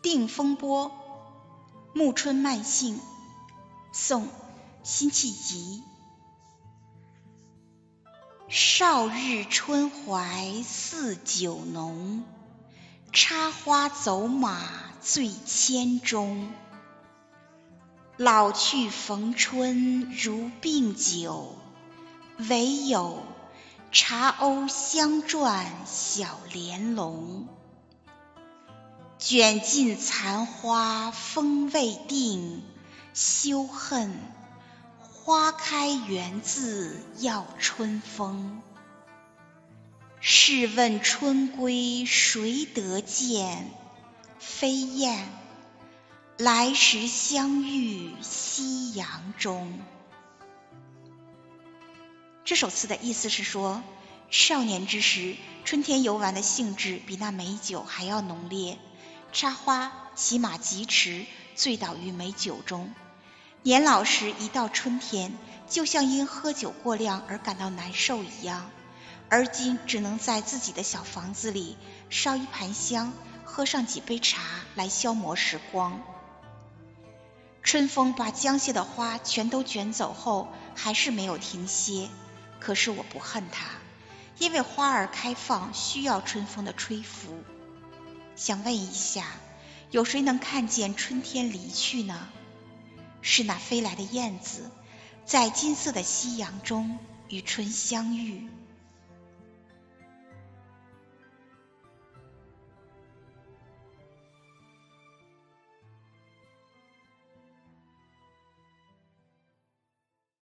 定风波，暮春慢性，宋·辛弃疾。少日春怀似酒浓，插花走马醉千钟。老去逢春如病酒，唯有茶瓯香转小莲笼。卷尽残花风未定，休恨花开缘自要春风。试问春归谁得见？飞燕来时相遇夕阳中。这首词的意思是说，少年之时，春天游玩的兴致比那美酒还要浓烈，插花骑马疾驰，醉倒于美酒中。年老时一到春天，就像因喝酒过量而感到难受一样，而今只能在自己的小房子里烧一盘香，喝上几杯茶来消磨时光。春风把将谢的花全都卷走后，还是没有停歇。可是我不恨它，因为花儿开放需要春风的吹拂。想问一下，有谁能看见春天离去呢？是那飞来的燕子，在金色的夕阳中与春相遇。